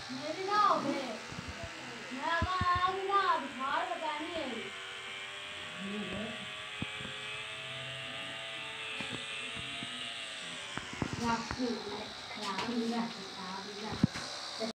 मेरी ना हो गए मैं आगे ना बाहर बतानी है रात को यार